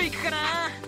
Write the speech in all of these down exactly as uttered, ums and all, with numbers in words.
行くかな。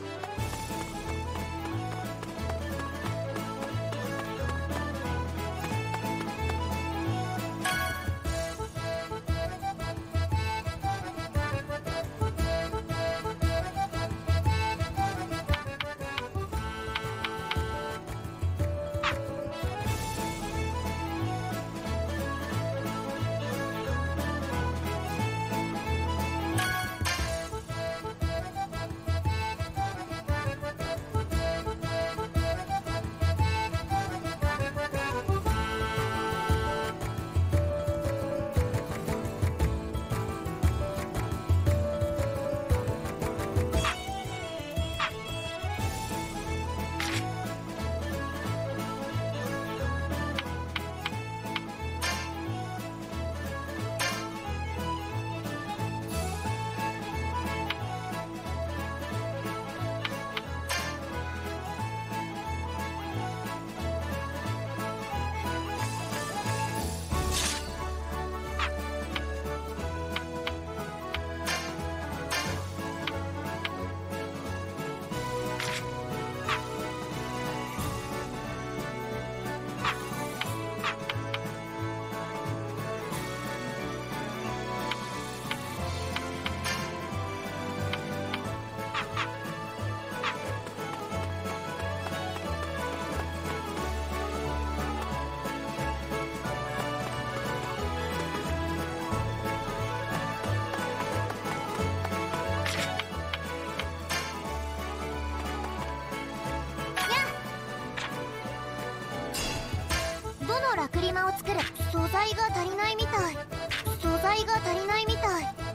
ラクリマを作る。素材が足りないみたい。素材が足りないみたい。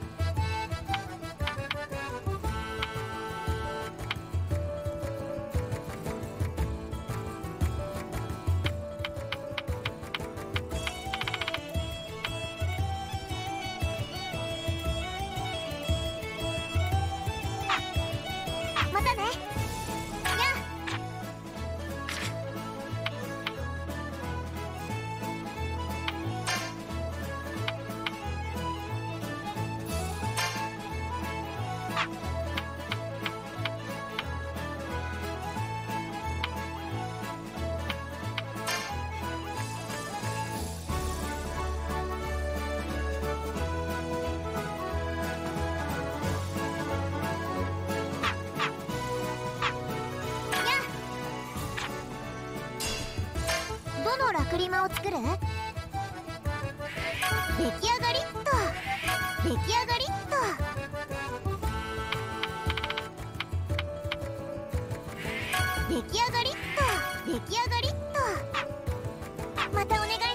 またね。どのラクリマを作る？出来上がりっと。出来上がりっと。出来上がりっと。出来上がりっと。またお願いね。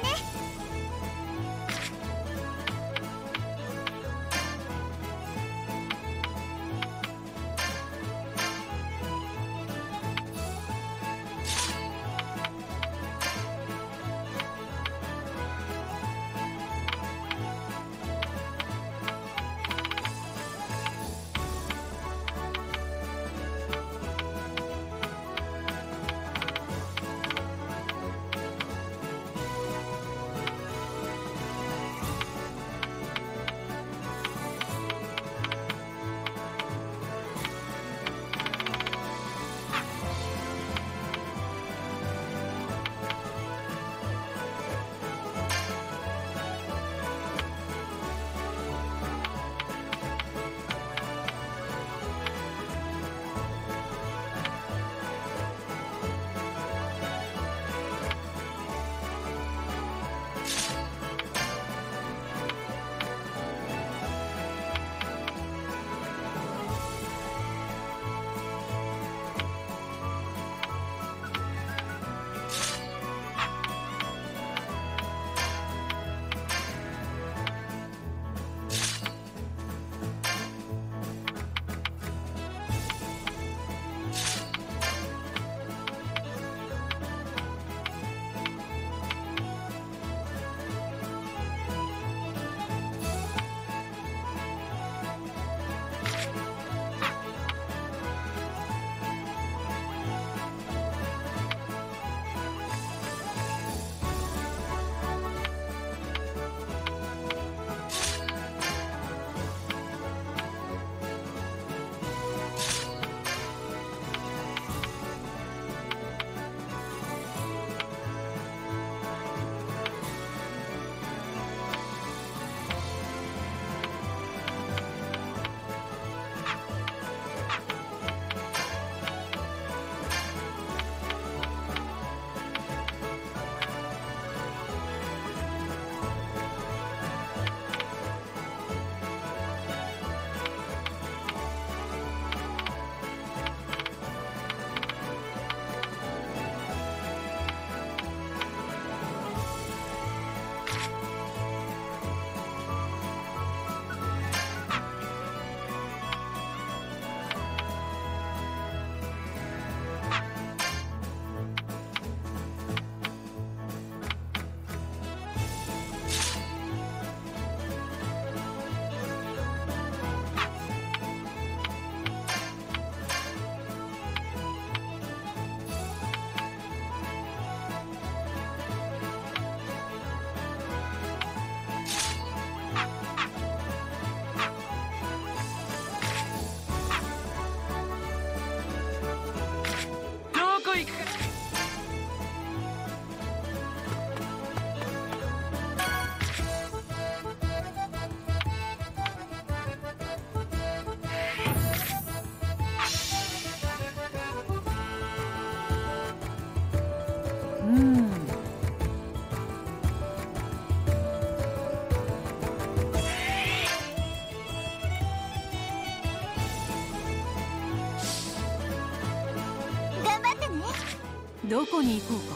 どこに行こ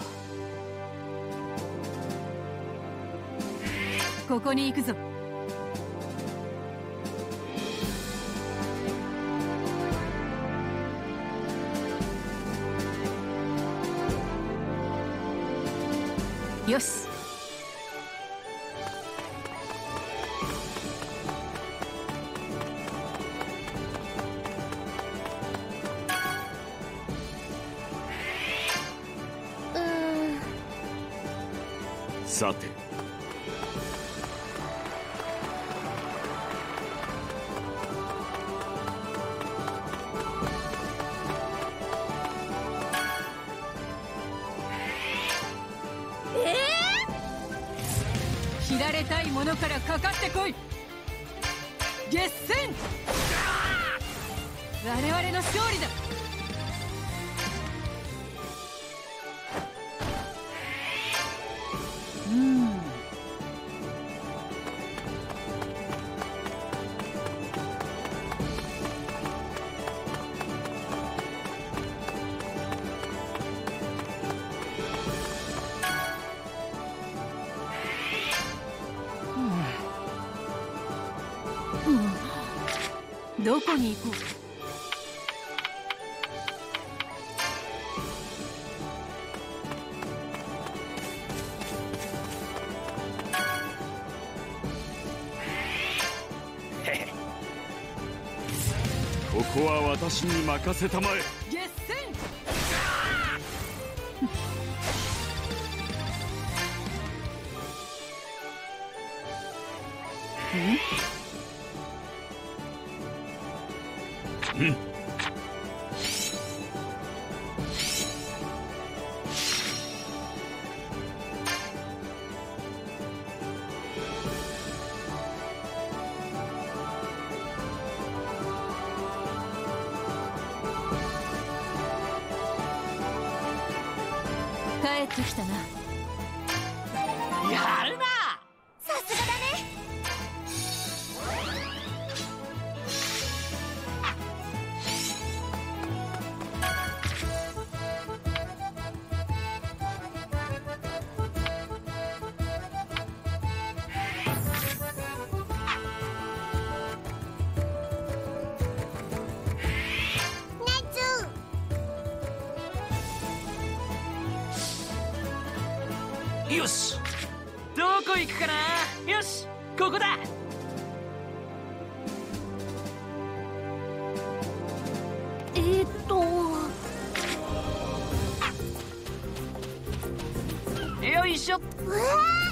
うか。ここに行くぞ。よし。 うーん。 さて。 切られたいものからかかってこい。決戦。我々の勝利だ。うん。どこに行こう。 ここは私に任せたまえ。 決戦。 うん。 帰ってきたな。 やるな。 さすがだね。 よし。どこ行くかな。よし、ここだ。 えーっとよいしょ。 うわ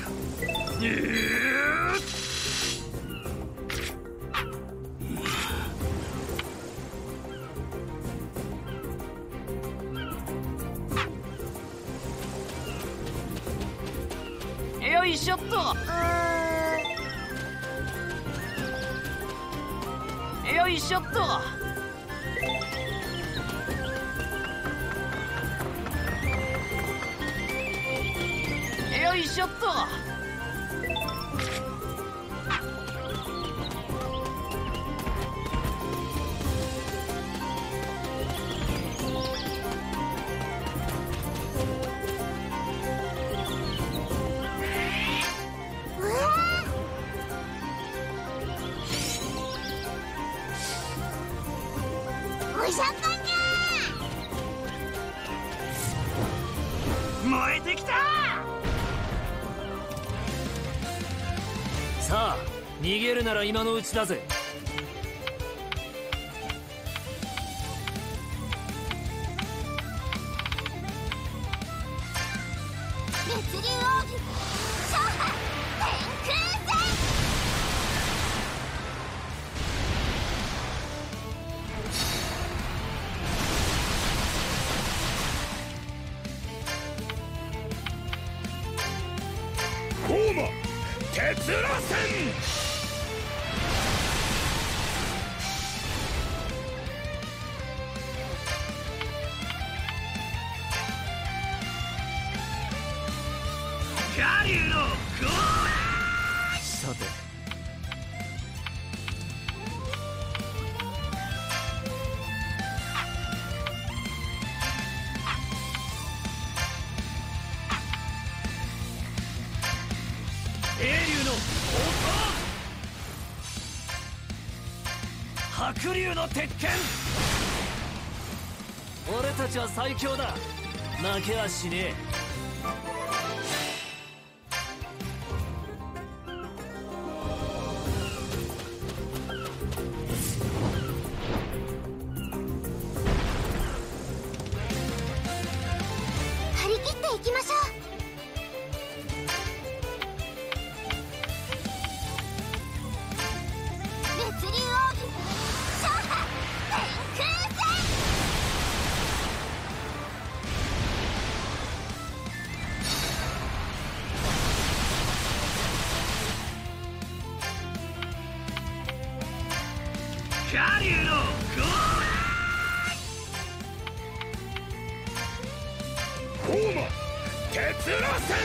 よいしょっと。よいしょっと。よいしょっと。 おしゃか燃えてきた。 さあ逃げるなら今のうちだぜ。 熱流奥義勝破天空戦。 ホーマ鉄螺旋。 我流のゴー。 さて白龍の鉄拳。俺たちは最強だ。負けはしねえ。 張り切っていきましょう。熱流奥義勝破天空戦。 下流のゴーマ鉄螺旋。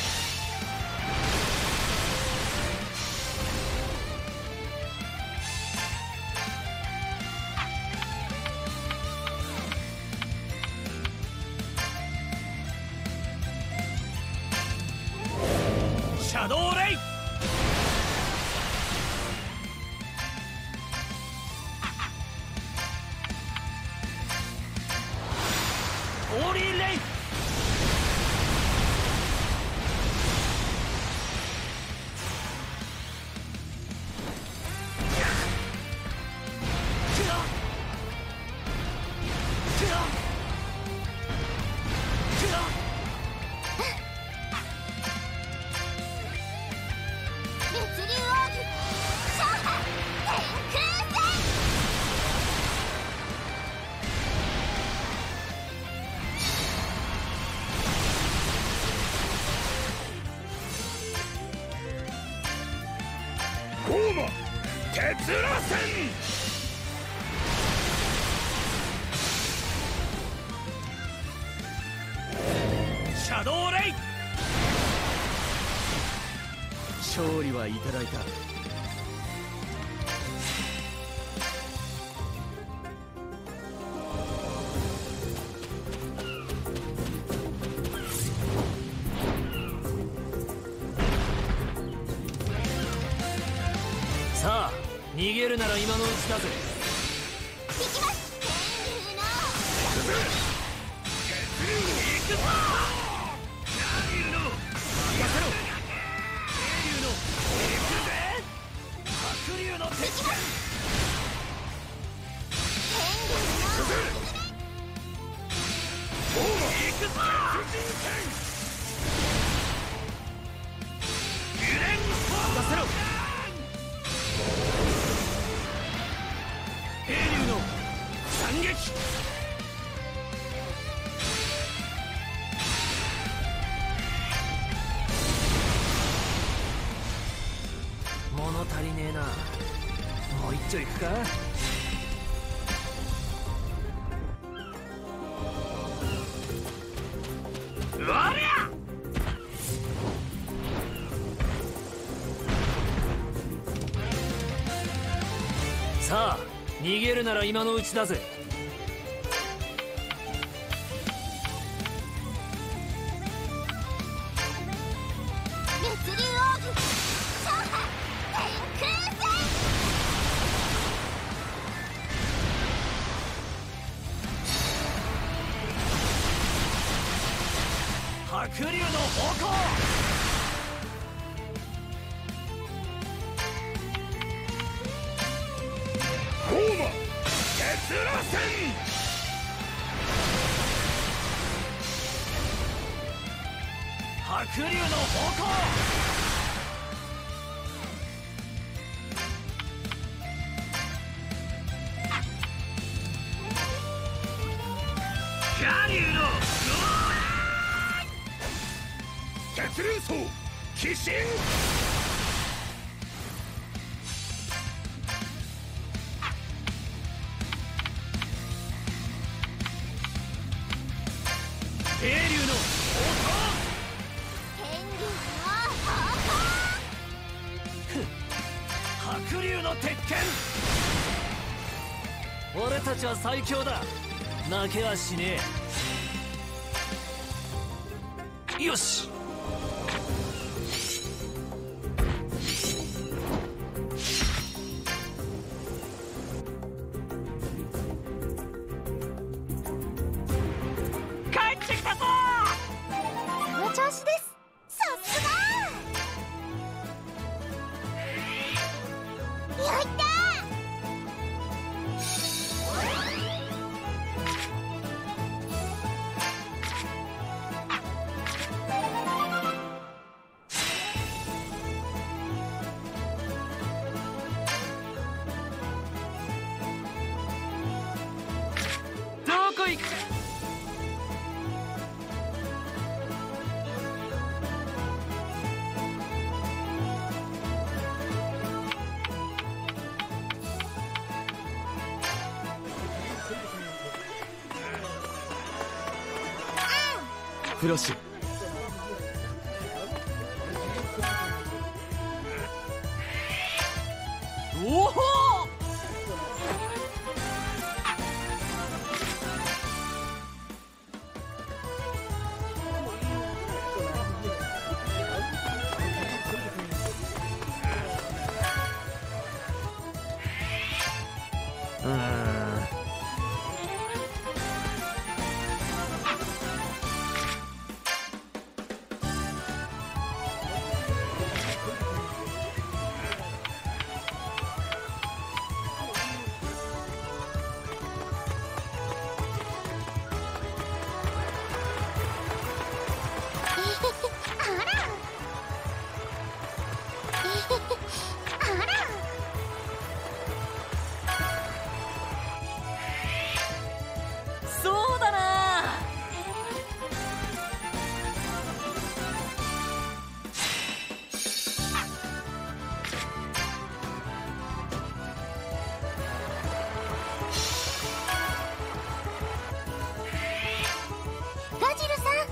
シャドウレイ。オーリーレイ。 熱流奥義勝破天空戦。 ゴーマ鉄螺旋。 シャドウレイ。勝利はいただいた。さあ逃げるなら今のうちだぜ。 行きます。天竜の行くぞ。下流の任せろ。英雄の行くぜ。白龍の鉄拳。 ゴーマ行くぞ。鉄人剣。 任せろ。英雄の斬撃。物足りねえな。もう一丁いくか。 うわりゃ。 さあ逃げるなら今のうちだぜ。 熱流奥義勝破天空戦。 白龍の矛。 ゴーマ鉄螺旋。 白龍の矛。 下流の鉄竜層鬼神。 英龍の天竜の白龍の鉄拳。俺たちは最強だ。負けはしねえ。よし。 調子です。さすがやった。 どこ行くか。 フロッシュ。 おお。うーん。そうだな。 ガジルさん。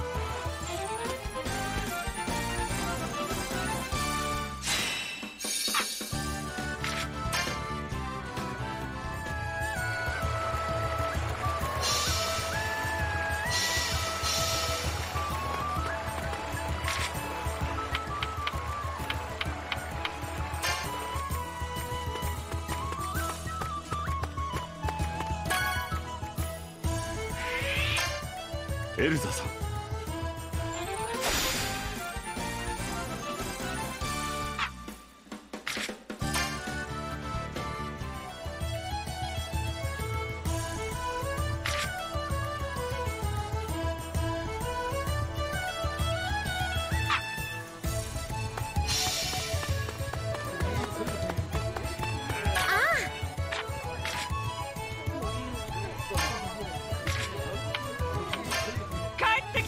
エルザさん。 帰ってき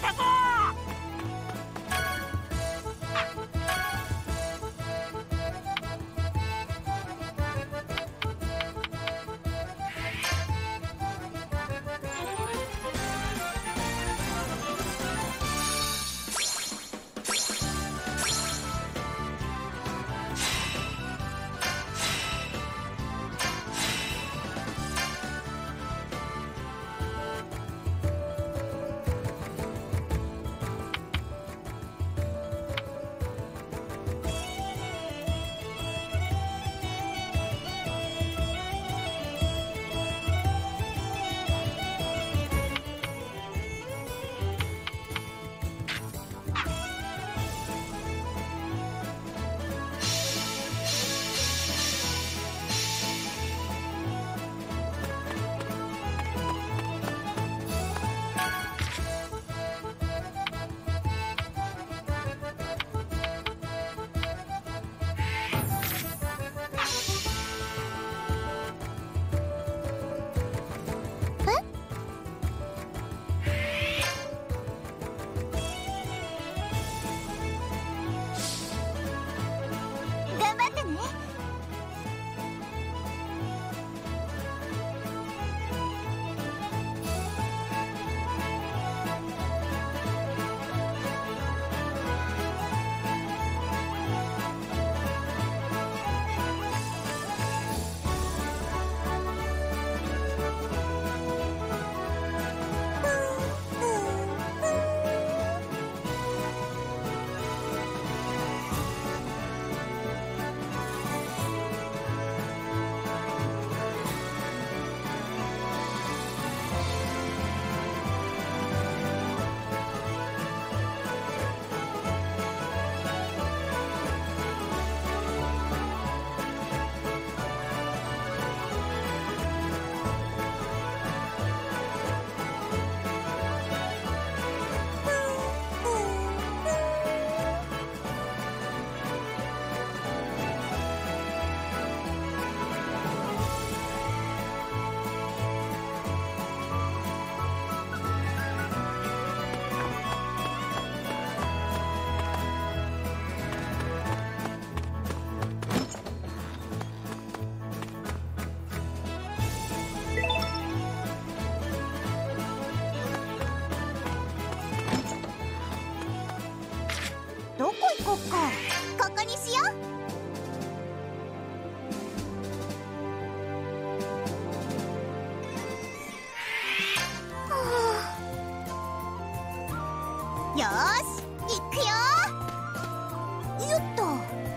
か、ここにしよう。よーし、いくよ。よっと。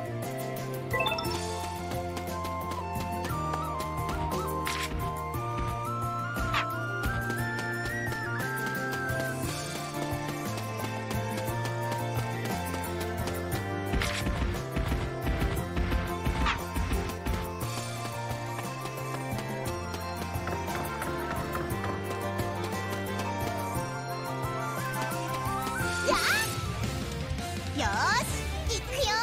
よーし、いくよ。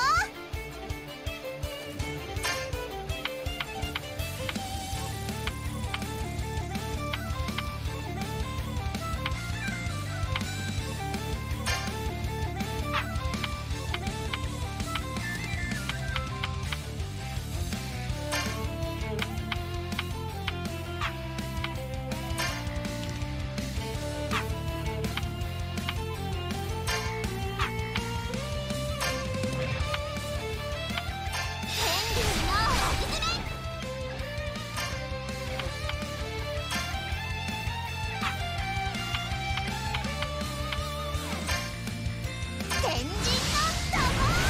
天神の玉。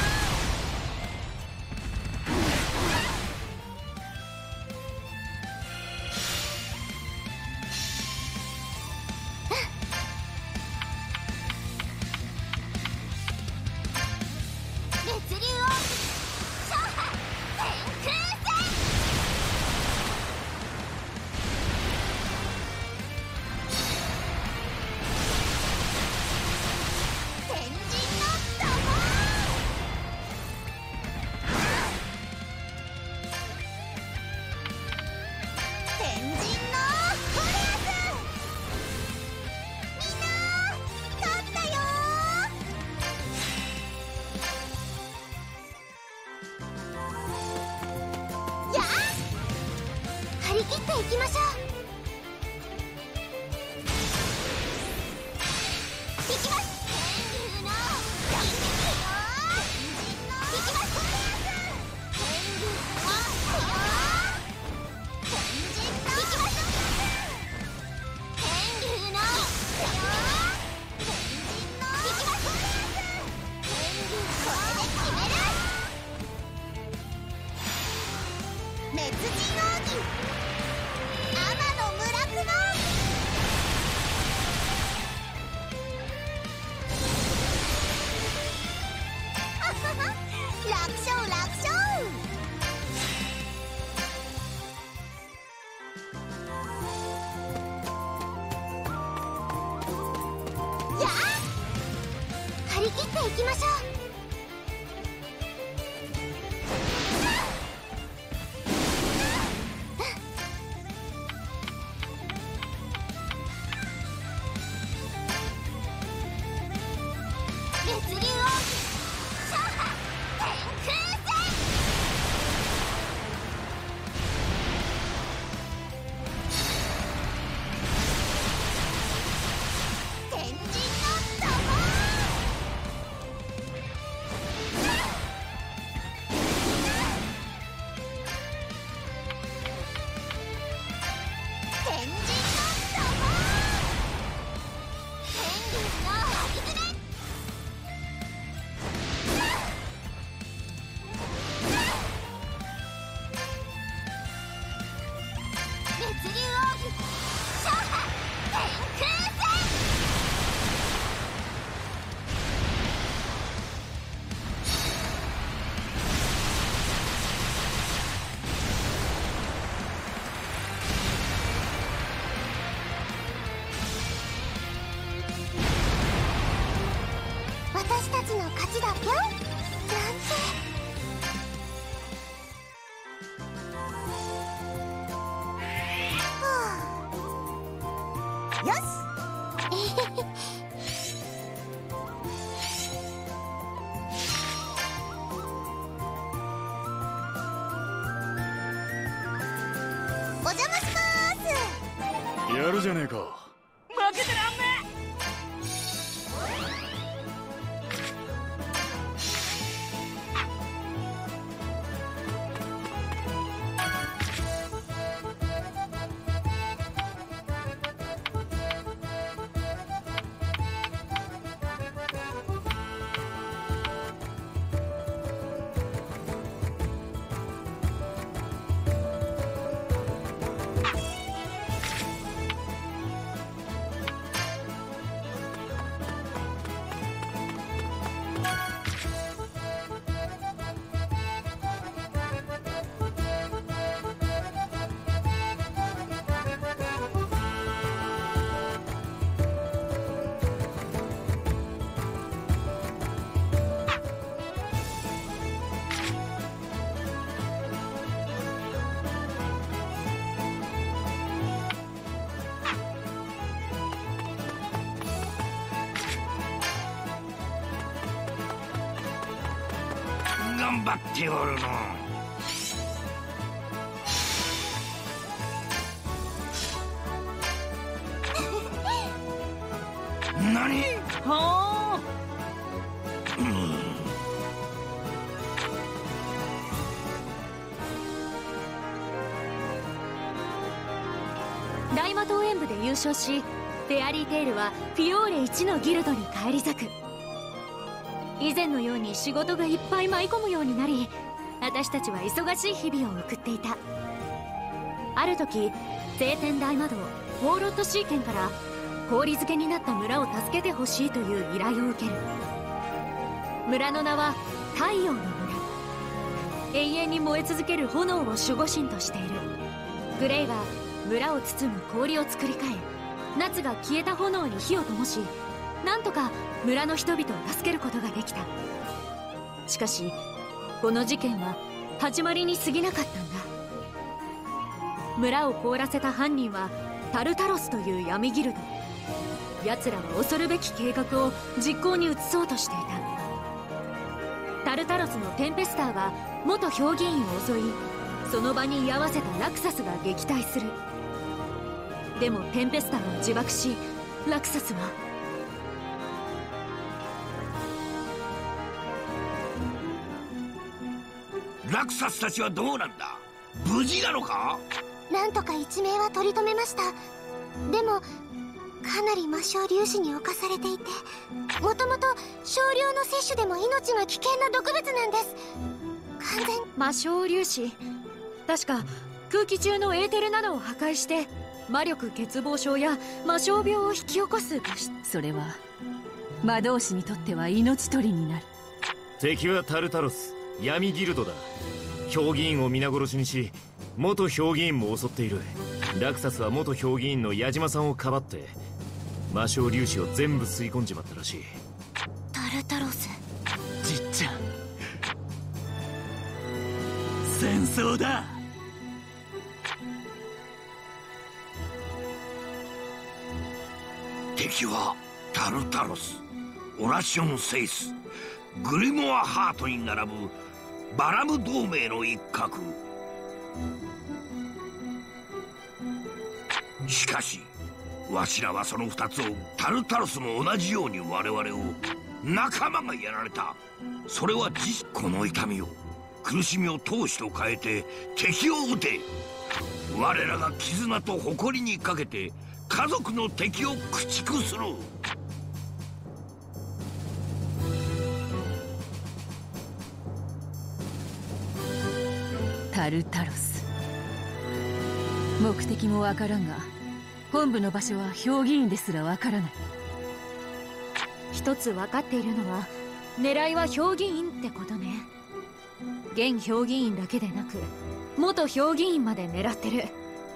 烈竜王勝破天空戦。天神の玉。天神のゴリアス。みんな勝ったよー。やあ、張り切っていきましょう。いきます。天竜の天竜のいきます。天竜の天神のいきます。天竜の天神のいきます。天竜これで決める。滅人奥義天の村雲。楽勝楽勝。やあ、張り切っていきましょう。烈竜王勝破天空戦。天神の玉。天神の玉。天竜の巻き爪。烈竜王義勝破天空戦。私たちの勝ちだぴょんなんて。よし。お邪魔しまーす。 やるじゃねえか。 負けてらんね頑張っておるの。何？ はあ。 大魔党演舞で優勝し、フェアリーテールはフィオーレ一のギルドに返り咲く。以前のように仕事がいっぱい舞い込むようになり、私たちは忙しい日々を送っていた。ある時、聖天大魔道ウォーロッドシーケンから氷漬けになった村を助けてほしいという依頼を受ける。村の名は太陽の村。永遠に燃え続ける炎を守護神としている。グレイが村を包む氷を作り変え、夏が消えた炎に火を灯し、なんとか村の人々を助けることができた。しかしこの事件は始まりに過ぎなかったんだ。村を凍らせた犯人はタルタロスという闇ギルド。奴らは恐るべき計画を実行に移そうとしていた。タルタロスのテンペスターが元評議員を襲い、その場に居合わせたラクサスが撃退する。でもテンペスターを自爆し、ラクサスはラクサスたちはどうなんだ？無事なのか？ なんとか一命は取り留めました。でもかなり魔性粒子に侵されていて、もともと少量の摂取でも命が危険な毒物なんです。完全魔性粒子、確か空気中のエーテルなどを破壊して魔力欠乏症や魔性病を引き起こす物質。 それは魔導士にとっては命取りになる。 敵はタルタロス、闇ギルドだ。評議員を皆殺しにし、元評議員も襲っている。ラクサスは元評議員の矢島さんをかばって魔性粒子を全部吸い込んじまったらしい。 タルタロス、 じっちゃん、戦争だ。 敵はタルタロス、オラシオンセイス、グリモアハートに並ぶバラム同盟の一角。しかしわしらはその二つを、タルタロスも同じように我々を、仲間がやられた。それは実この痛みを、苦しみを闘志と変えて敵を撃て。我らが絆と誇りにかけて家族の敵を駆逐する。 タルタロス、目的もわからんが本部の場所は評議員ですらわからない。 一つ分かっているのは、狙いは評議員ってことね。現評議員だけでなく元評議員まで狙ってる。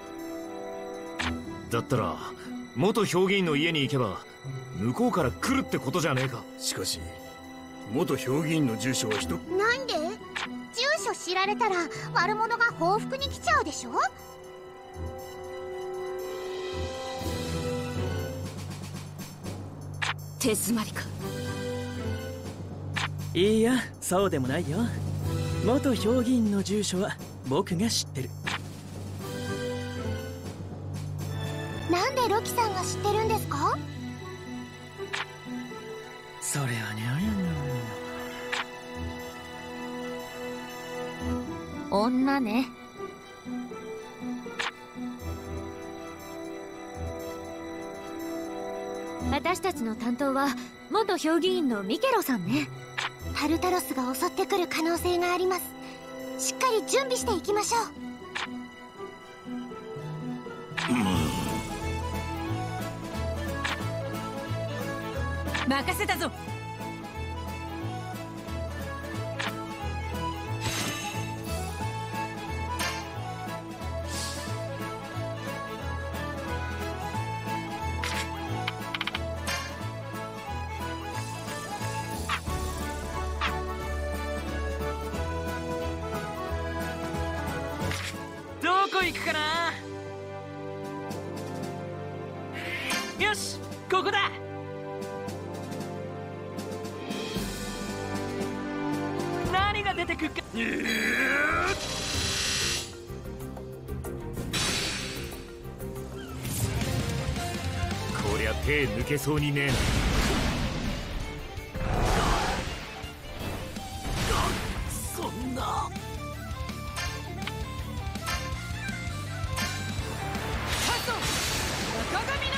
だったら元評議員の家に行けば向こうから来るってことじゃねえか。 しかし元評議員の住所は一つ。 なんで？住所知られたら悪者が報復に来ちゃうでしょ。 手詰まりか。 いいや、そうでもないよ。元評議員の住所は僕が知ってる。 なんでロキさんが知ってるんですか？ それはね、 女ね。私たちの担当は元評議員のミケロさんね。 タルタロスが襲ってくる可能性があります。しっかり準備していきましょう。任せたぞ。 どこ行くかな。よし、ここだ。何が出てくっか。 こりゃ手抜けそうにねえな。 そんな。赤髪の鎧。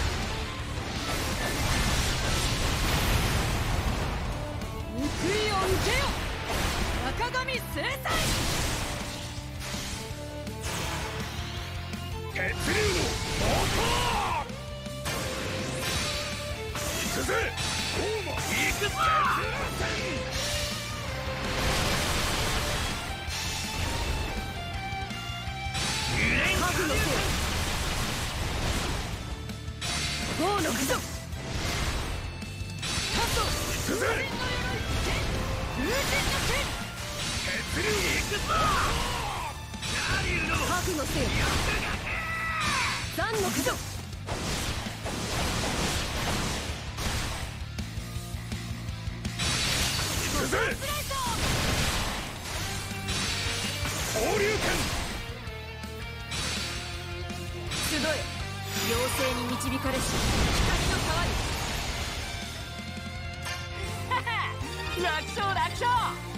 報いを受けよ。赤髪制裁。 血流の猛攻。行くぜ。行くぞ。 覚悟せよ。王の駆除。カット。 行くぜ。 風神の剣。 血流行くぞ。 覚悟せよ。三の駆除。 行くぜ。放流剣。 集え。妖精に導かれし光の川よ。 楽勝楽勝。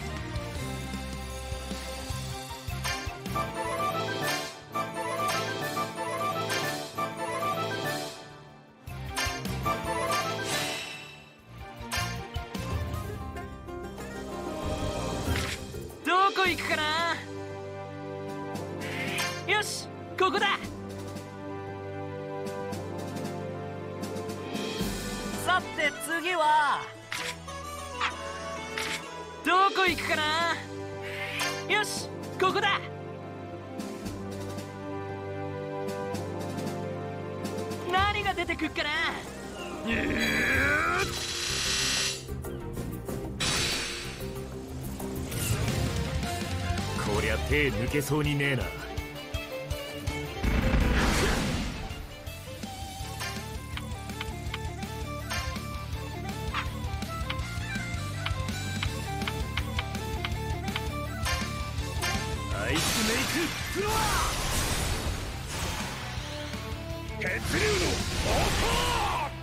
どこ行くかな。よし、ここだ。さて次はどこ行くかな。よし、ここだ。何が出てくっかな。 こりゃ手抜けそうにねえな。アイスメイクフロア。 血流の猛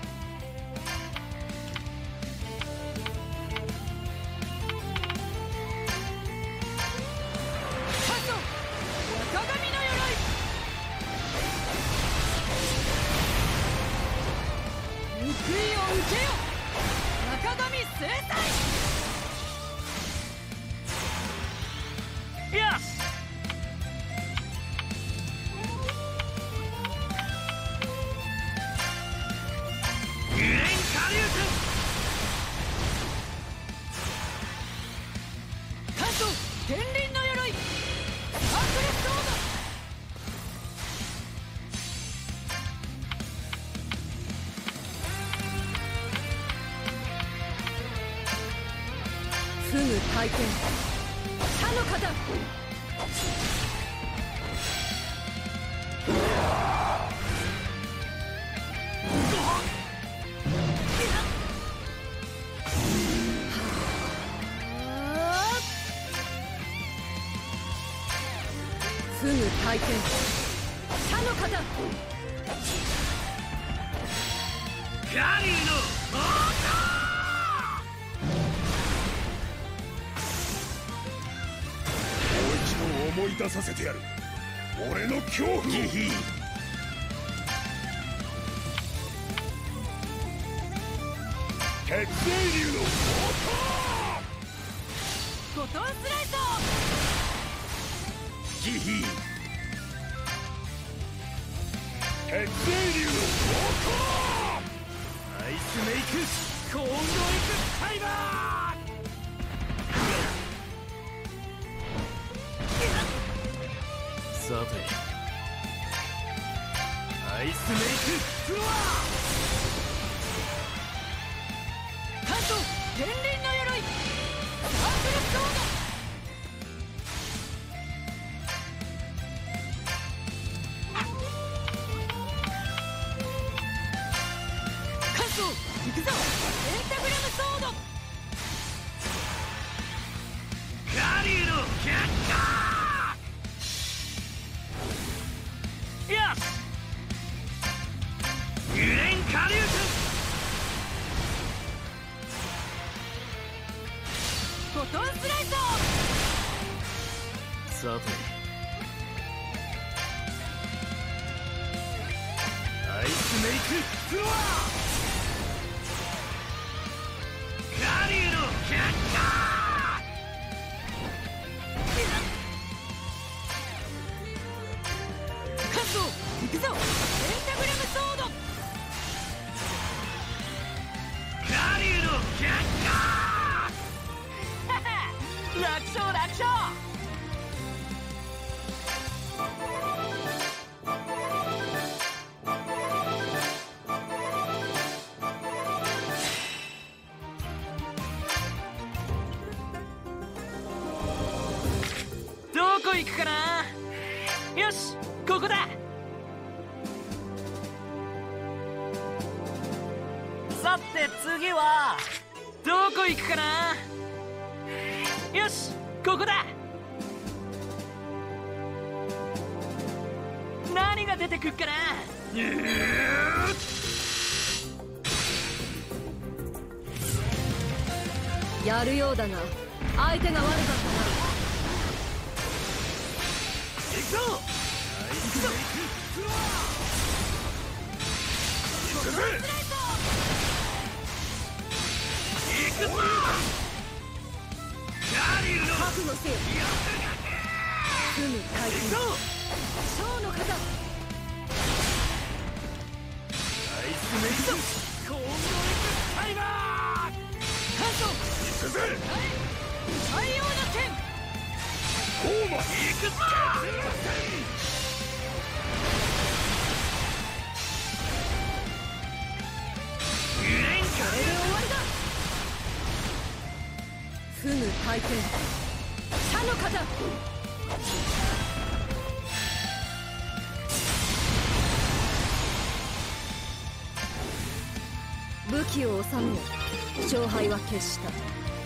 赤髪の鎧。報いを受けよ。赤髪制裁。よし。関東天輪の鎧。アクレスソード。 フグ体験。他の方。フグ体験。他の方。 ガリューの猛攻。もう一度思い出させてやる。俺の恐怖を。ギヒ血清流のフォトンスライド。 ギヒ血清流の猛攻。 アイスメイクコーンドエクスタイバー。さてアイスメイクフロア。 関東天輪の鎧。サークルソード。行くぞ。ペンタグラムソード。 フォトンスライさてアイスメイクフロアカリューのキャッカーカット行くぞ。ペンタグラムソード。 カリューのキャッカ楽勝楽勝。どこ行くかな。よし、ここだ。さて次はどこ行くかな。よし、ここだ。何が出てくっかな。やるようだが相手が悪かったな。 行くぞ。アイスメイクフロア行くぜ。行くぞ。カリューの覚悟せよ。すぐ回転。ショーの肩。 アイスメイクコーンドエクスタイマー。 カット。 行くぜ。 太陽の剣。 コーマ行くぞ。 これで終わりだ。すぐ回転。シャの肩。武器を収め、勝敗は決した。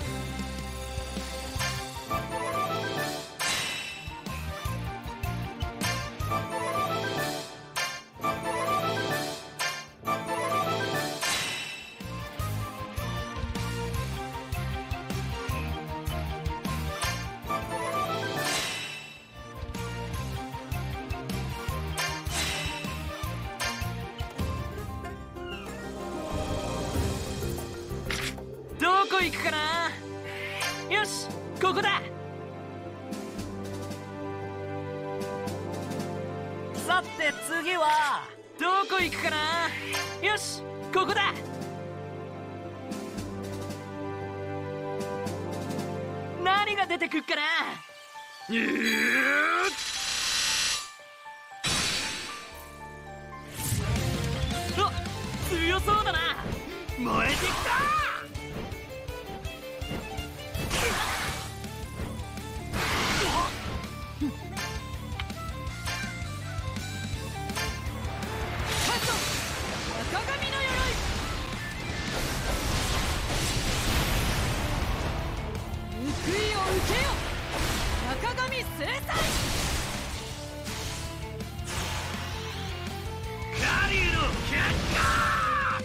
どこ行くかな。よし、ここだ。さて次はどこ行くかな。よし、ここだ。何が出てくっかな。お、強そうだな。燃えてきた。赤髪の鎧。報いを受けよ。赤髪制裁。 カリューのキャッカ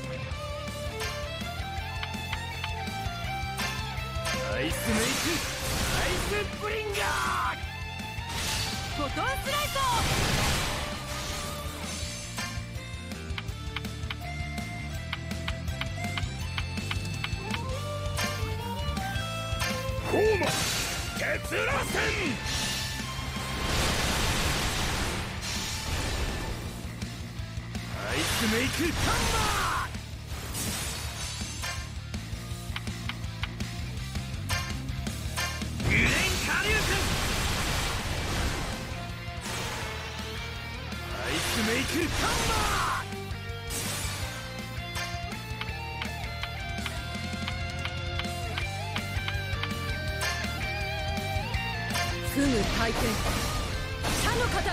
ー。アイスメイクアイスブリンガー。 フォトンスライソコーマ鉄螺旋。アイスメイクハンマー。グレンカリュウ君。アイスメイクハンマー。 すぐ回転。シャの肩。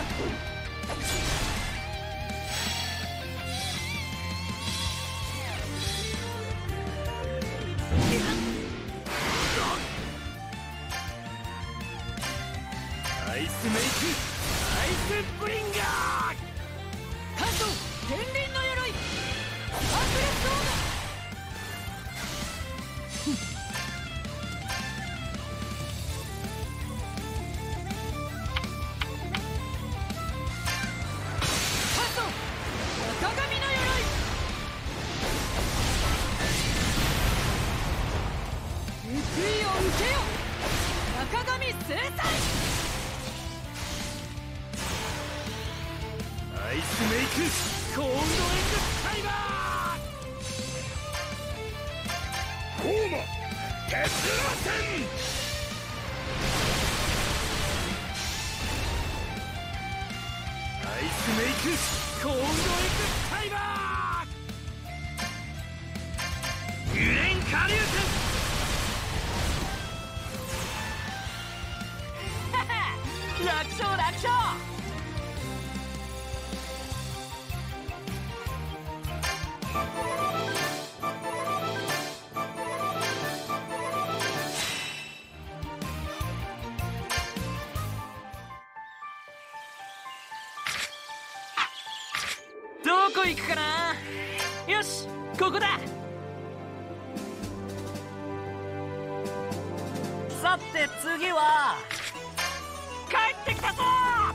アイスメイクアイスブリンガー。 関東天輪の鎧。アクレソード。 けよ中神制裁。 アイスメイクコールドエングタイマー。 ホーマ鉄螺旋。 アイスメイクコールドエングタイマー。ユレン下流拳。楽勝楽勝。どこ行くかな。よしここだ。さて次は帰ってきたぞ。